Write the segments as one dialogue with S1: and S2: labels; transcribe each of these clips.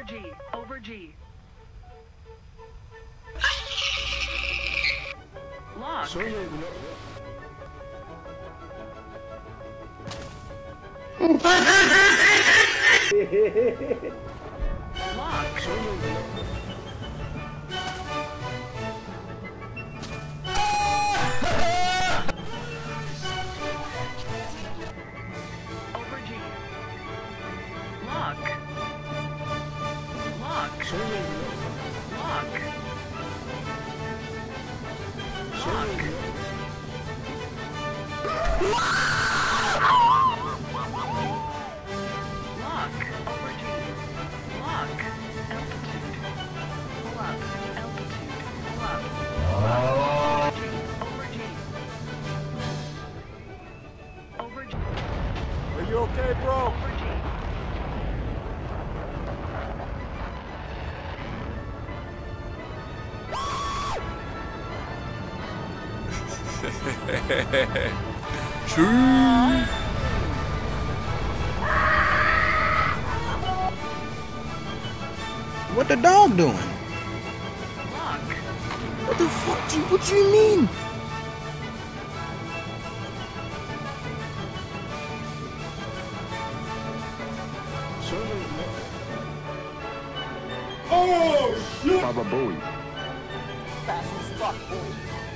S1: G. Over G. Lock. Lock. Over G. Lock. Lock. Lock. Lock. Lock. Over G. Lock. Altitude. Pull up. Altitude. Pull up. Over G. Over G.
S2: Are you okay, bro?
S1: Over G.
S2: True.
S3: What the dog doing?
S1: Lock.
S3: What the fuck? What you mean?
S2: Oh, shit!
S4: Baba Bowie.
S2: Fast as fuck, boy.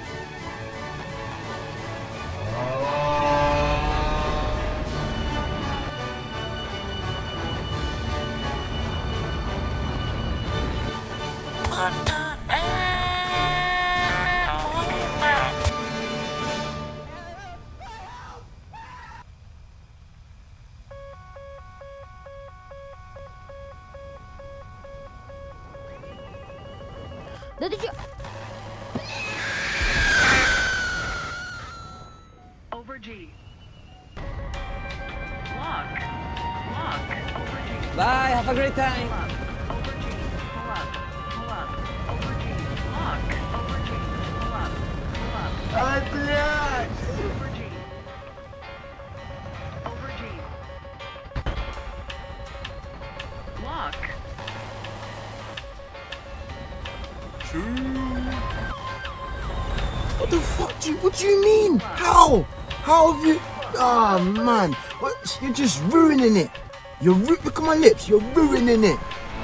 S5: Да ты чё?
S1: Over G. Lock. Lock. Over G.
S3: Bye, have a great time.
S1: Pull up. Over G. Pull up. Pull up. Over G. Lock. Over G. Pull up. Pull up.
S2: MacLeod!
S1: Over G. Over G. Lock.
S3: What the fuck? What you mean? How? How have you? Oh man, what? You're just ruining it. Look at my lips. You're ruining it.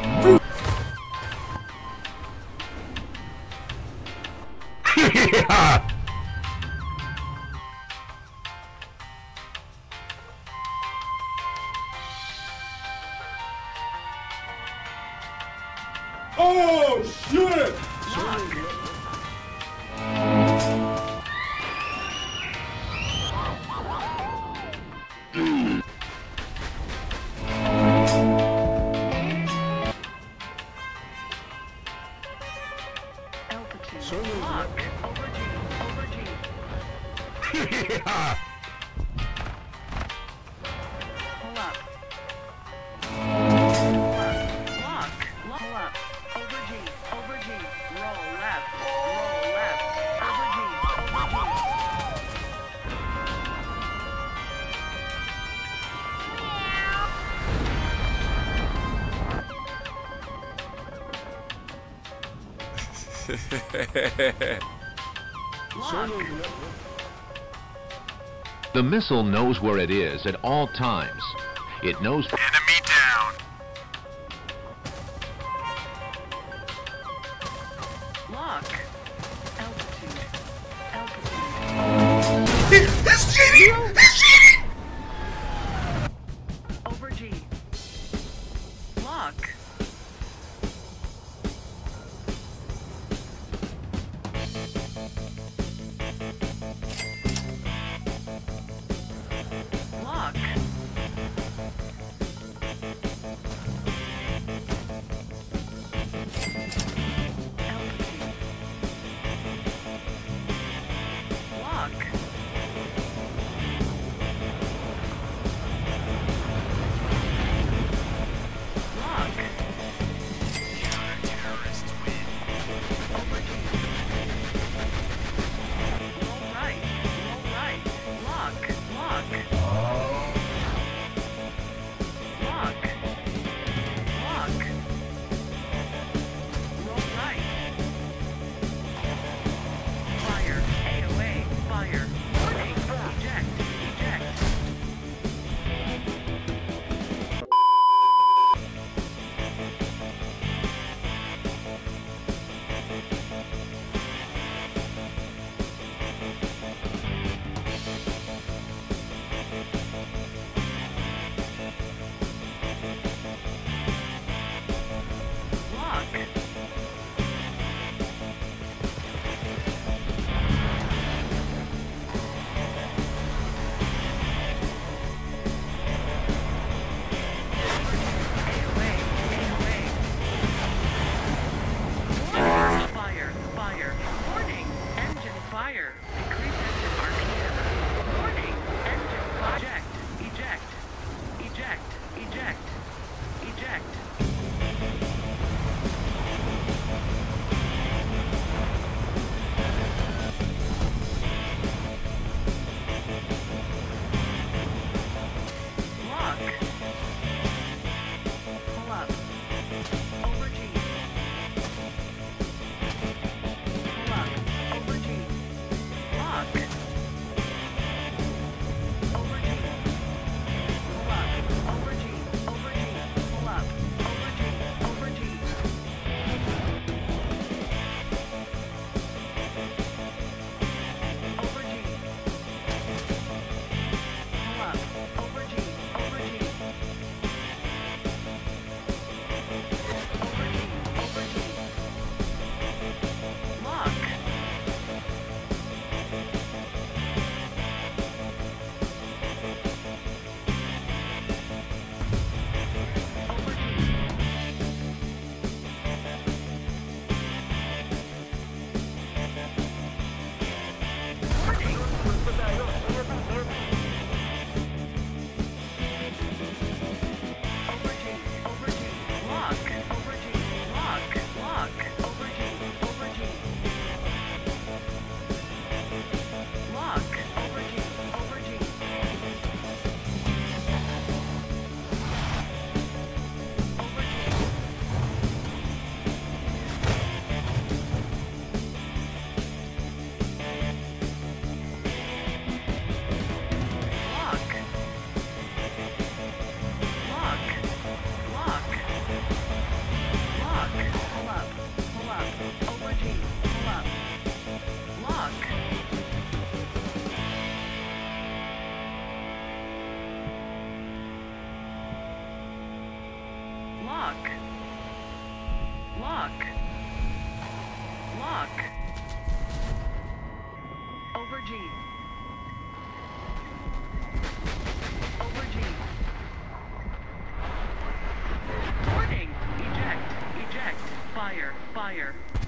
S2: Oh, shit!
S1: Altitude. Lock. Over G. Over G. Pull up. Lock. Pull up. Over G. Over G. Roll left. Roll left. Over G. Over G. Lock.
S6: The missile knows where it is at all times. It knows...
S2: Enemy down!
S1: Lock. Altitude. Altitude.
S2: He's cheating! He's cheating!
S1: Over G. Lock. Lock. Altitude. Lock. Lock. Lock. Lock. Over G. Over G. Warning! Eject. Eject. Fire. Fire.